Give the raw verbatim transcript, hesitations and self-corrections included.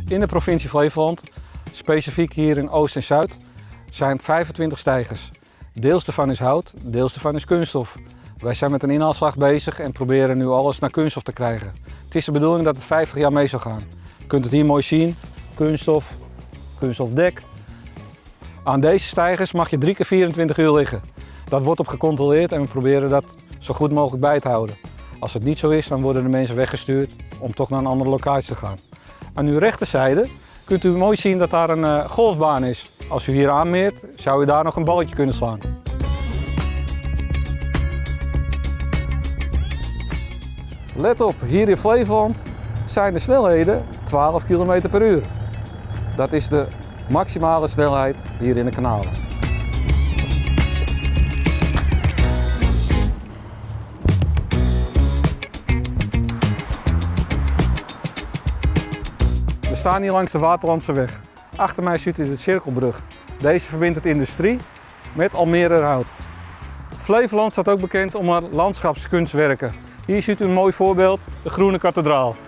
In de provincie Flevoland, specifiek hier in Oost en Zuid, zijn vijfentwintig steigers. Deels daarvan is hout, deels daarvan is kunststof. Wij zijn met een inhaalslag bezig en proberen nu alles naar kunststof te krijgen. Het is de bedoeling dat het vijftig jaar mee zal gaan. Je kunt het hier mooi zien, kunststof, kunststofdek. Aan deze steigers mag je drie keer vierentwintig uur liggen. Dat wordt op gecontroleerd en we proberen dat zo goed mogelijk bij te houden. Als het niet zo is, dan worden de mensen weggestuurd om toch naar een andere locatie te gaan. Aan uw rechterzijde kunt u mooi zien dat daar een uh, golfbaan is. Als u hier aanmeert, zou u daar nog een balletje kunnen slaan. Let op, hier in Flevoland zijn de snelheden twaalf kilometer per uur. Dat is de maximale snelheid hier in de kanalen. We staan hier langs de Waterlandseweg. Achter mij ziet u de Cirkelbrug. Deze verbindt het industrie met Almere-Hout. Flevoland staat ook bekend om haar landschapskunstwerken. Hier ziet u een mooi voorbeeld, de Groene Kathedraal.